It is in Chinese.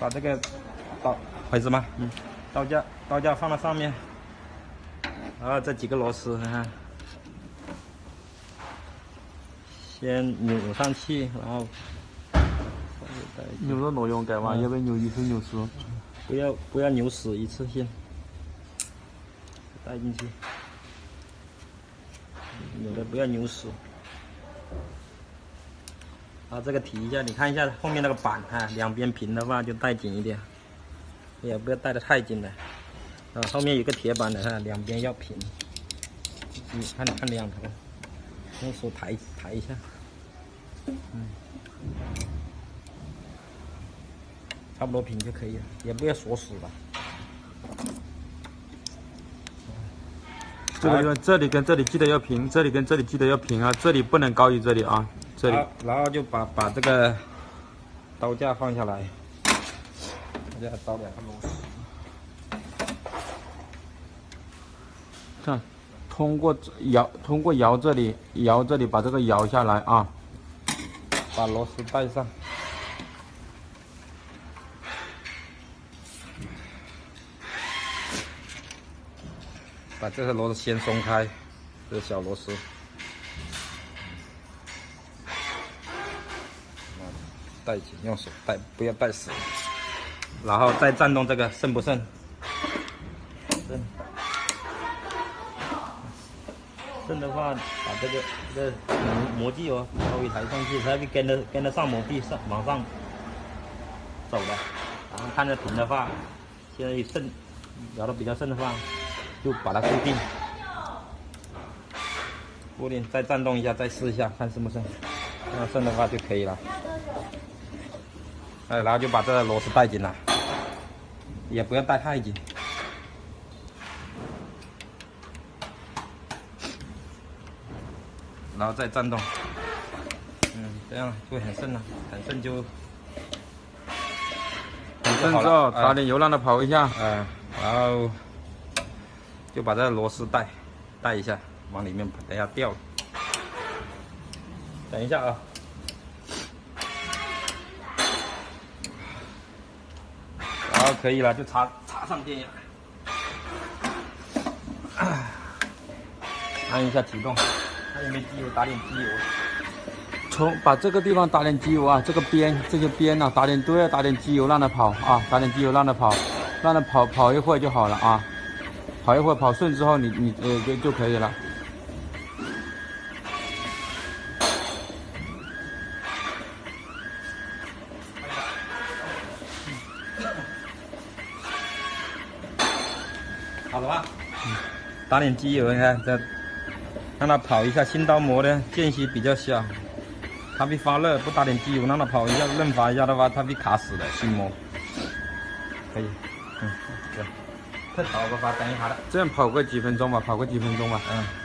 把这个回子嘛，刀架放到上面，然后这几个螺丝，看看，先扭上去，然后扭咗挪用計話，要不要扭一次扭死？ 不要扭死，一次性带进去，扭的不要扭死。啊，这个提一下，你看一下后面那个板哈，两边平的话就带紧一点，也不要带的太紧了。啊，后面有个铁板的哈，两边要平。你看两头，用手抬一下，差不多平就可以了，也不要锁死了。 这里跟这里记得要平，这里跟这里记得要平啊，这里不能高于这里啊。这里， 然后就把这个刀架放下来，这样刀2个螺丝。 这样，通过摇这里把这个摇下来啊， 把螺丝带上。把这个螺丝先松开，这个小螺丝。带紧，用手带，不要带死。然后再转动这个，渗不渗？渗的话，把这个模具哦稍微抬上去，它会跟得上模具往上走的。然后看着平的话，现在渗摇的比较渗的话，就把它固定。固定，再转动一下，再试一下，看渗不渗。要渗的话就可以了。然后就把这个螺丝带紧了，也不要带太紧。然后再转动，这样会很顺了，很顺就。 很顺之后，打点油让它跑一下， 然后就把这个螺丝带一下，往里面等一下掉。等一下啊。然后可以了，就插上电压，按一下启动，看有没有机油，打点机油。 把这个地方打点机油啊，这些边啊，都要打点机油让它跑啊，打点机油让它跑，让它跑一会儿就好了啊，跑一会儿跑顺之后你就可以了。 好了吧？打点机油，你看这，让它跑一下。新刀磨的间隙比较小，它会发热，不打点机油让它跑一下，润滑一下的话，它会卡死的。新磨可以，对，再跑个吧，等一下了。 这样跑个几分钟吧，